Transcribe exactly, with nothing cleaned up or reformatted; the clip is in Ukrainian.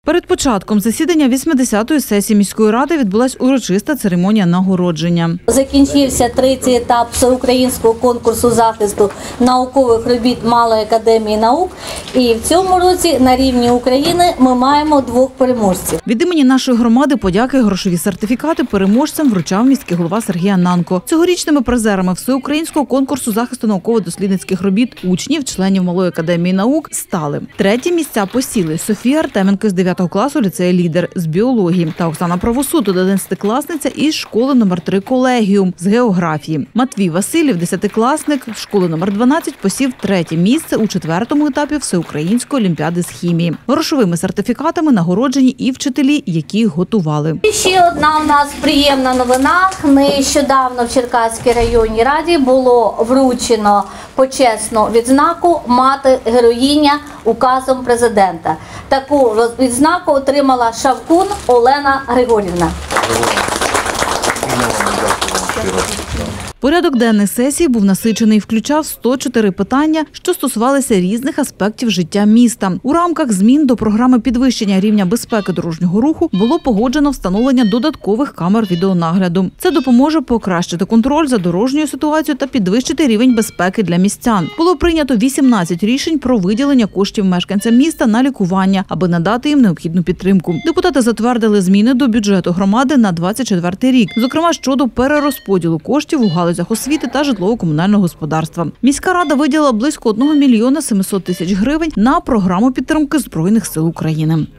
Перед початком засідання вісімдесятої сесії міської ради відбулась урочиста церемонія нагородження. Закінчився третій етап всеукраїнського конкурсу захисту наукових робіт Малої академії наук. І в цьому році на рівні України ми маємо двох переможців. Від імені нашої громади подяки, грошові сертифікати переможцям вручав міський голова Сергій Ананко. Цьогорічними призерами всеукраїнського конкурсу захисту науково-дослідницьких робіт учнів, членів Малої академії наук стали. Треті місця посіли Софія Артеменко з дев'ятого класу ліцею «Лідер» з біології та Оксана Правосуд, одинадцятикласниця із школи номер три «Колегіум» з географії. Матвій Васильєв, десятикласник з школи номер дванадцять, посів третє місце у четвертому етапі Всеукраїнської олімпіади з хімії. Грошовими сертифікатами нагороджені і вчителі, які готували. І ще одна у нас приємна новина. Нещодавно в Черкаській районній раді було вручено почесну відзнаку «Мати героїня» указом президента. Таку відзнаку отримала Шавкун Олена Григорівна. Порядок денний сесії був насичений, включав сто чотири питання, що стосувалися різних аспектів життя міста. У рамках змін до програми підвищення рівня безпеки дорожнього руху було погоджено встановлення додаткових камер відеонагляду. Це допоможе покращити контроль за дорожньою ситуацією та підвищити рівень безпеки для містян. Було прийнято вісімнадцять рішень про виділення коштів мешканцям міста на лікування, аби надати їм необхідну підтримку. Депутати затвердили зміни до бюджету громади на двадцять четвертий рік, зокрема щодо перерозподілу коштів у галузях освіти та житлово-комунального господарства. Міська рада виділила близько одного мільйона семисот тисяч гривень на програму підтримки Збройних сил України.